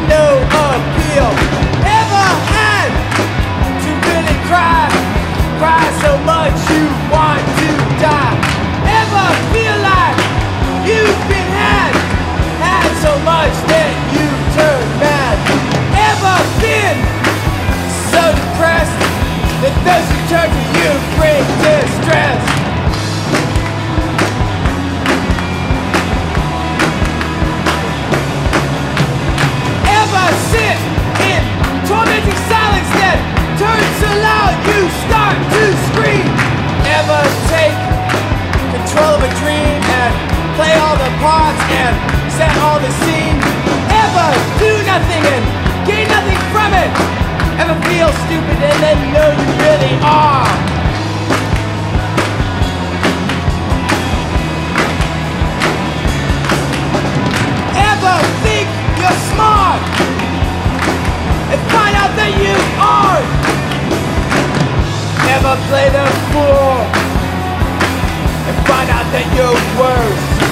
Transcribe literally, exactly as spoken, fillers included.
no appeal. Ever had to really cry, cry so much you want to die? Ever feel like you've been had, had so much that you turn mad? Ever been so depressed that those who turn to you bring distress? Ever sit in tormenting silence that turns so loud you start to scream? Ever take control of a dream and play all the parts and set all the scene? Ever do nothing and gain nothing from it? Ever feel stupid and then know you really are? Ever think you're smart and find out that you aren't? Ever play the fool and find out that you're worse?